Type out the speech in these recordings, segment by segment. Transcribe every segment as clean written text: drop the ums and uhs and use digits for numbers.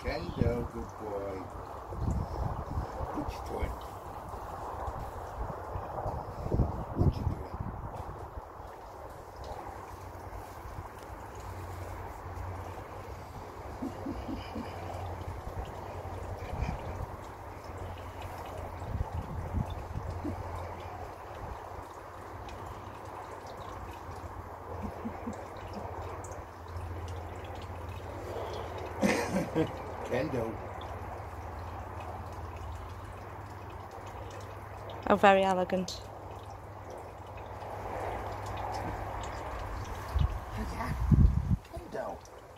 Kendo, good boy. What you doing? What you doing? Kendo. Oh, very elegant. Kendo.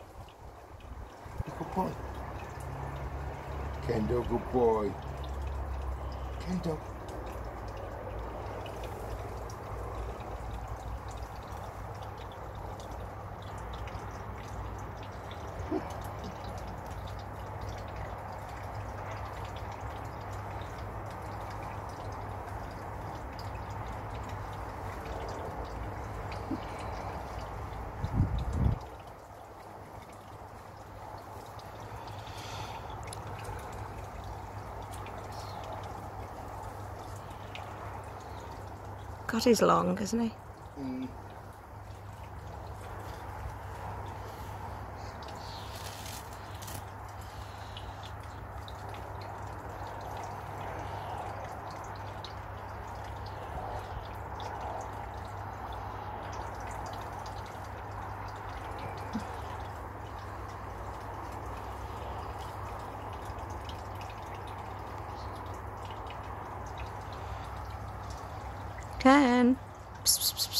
Good boy. Kendo, good boy. Kendo. God, he's long, isn't he? Mm. Ken. Psst, psst, psst.